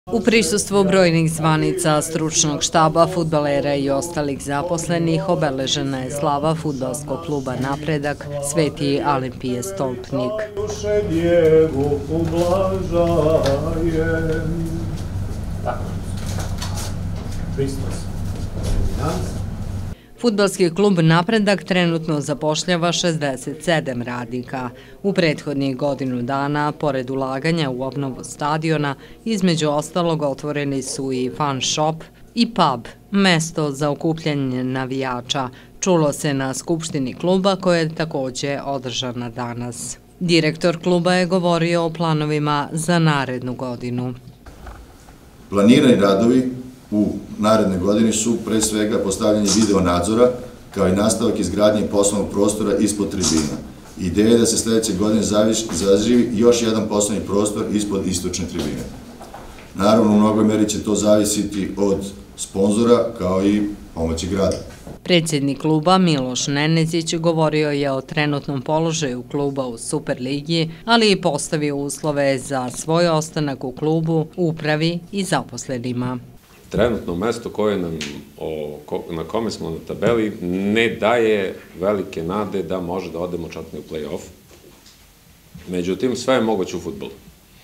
U prisustvu brojnih zvanica, stručnog štaba, fudbalera i ostalih zaposlenih obeležena je slava fudbalskog kluba Napredak Sveti Alimpije Stolpnik. Fudbalski klub Napredak trenutno zapošljava 67 radnika. U prethodnih godinu dana, pored ulaganja u obnovu stadiona, između ostalog otvoreni su i fan shop i pub, mesto za okupljanje navijača, čulo se na skupštini kluba koja je takođe održana danas. Direktor kluba je govorio o planovima za narednu godinu. Planirani radovi u narednoj godini su pre svega postavljanje video nadzora kao i nastavak izgradnje poslovnog prostora ispod tribina. Ideja je da se sledeće godine zaživi još jedan poslovni prostor ispod istočne tribine. Naravno, u mnogoj meri će to zavisiti od sponzora kao i pomoći grada. Predsjednik kluba Miloš Nenezić govorio je o trenutnom položaju kluba u Superligi, ali i postavio uslove za svoj ostanak u klubu, upravi i zaposlenima. Trenutno mesto na kome smo na tabeli ne daje velike nade da može da odemo čak i u play-off. Međutim, sve je moguće u fudbalu.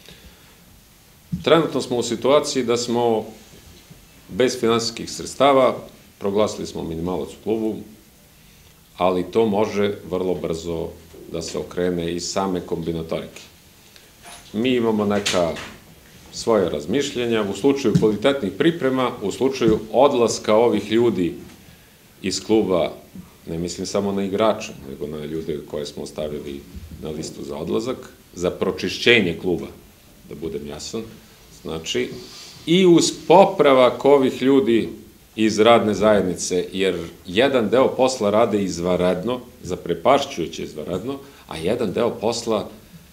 Trenutno smo u situaciji da smo bez finansijskih sredstava, proglasili smo minimalac u klubu, ali to može vrlo brzo da se okrene iz same kombinatorike. Mi imamo neka svoje razmišljenja, u slučaju kvalitetnih priprema, u slučaju odlaska ovih ljudi iz kluba, ne mislim samo na igrače, nego na ljude koje smo stavili na listu za odlazak, za pročišćenje kluba, da budem jasan, znači, i uz popravak ovih ljudi iz radne zajednice, jer jedan deo posla rade izvanredno, zaprepašćujuće izvanredno, a jedan deo posla,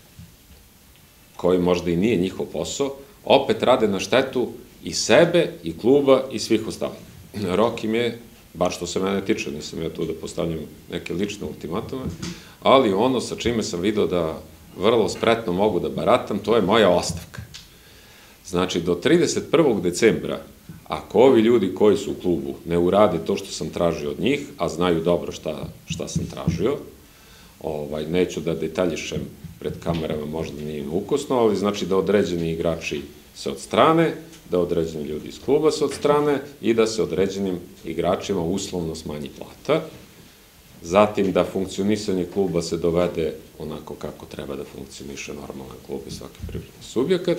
koji možda i nije njihov posao, opet rade na štetu i sebe, i kluba, i svih ostalih. Rok im je, bar što se mene tiče, nisam ja tu da postavljam neke lične ultimatume, ali ono sa čime sam video da vrlo spretno mogu da baratam, to je moja ostavka. Znači, do 31. decembra, ako ovi ljudi koji su u klubu ne urade to što sam tražio od njih, a znaju dobro šta sam tražio, neću da detaljišem pred kamerama, možda nije ukosno, ali znači da određeni igrači se odstrane, da određeni ljudi iz kluba se odstrane i da se određenim igračima uslovno smanji plata. Zatim da funkcionisanje kluba se dovede onako kako treba da funkcioniše normalan klub i svaki privredni subjekat.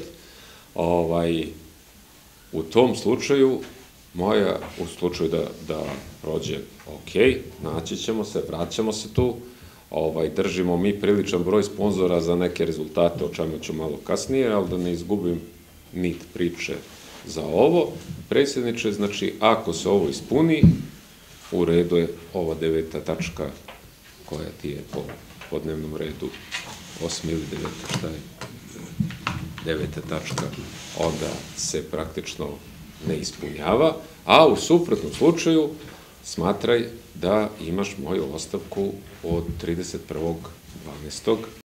U tom slučaju, u slučaju da prođe ok, naći ćemo se, vraćamo se tu, držimo mi priličan broj sponzora za neke rezultate, o čemu ću malo kasnije, ali da ne izgubim nit priče za ovo. Predsjedniče, znači, ako se ovo ispuni, u redu je ova 9. tačka koja ti je po dnevnom redu 8. ili 9. šta je 9. tačka, onda se praktično ne ispunjava, a u suprotnom slučaju smatraj da imaš moju ostavku od 31.12.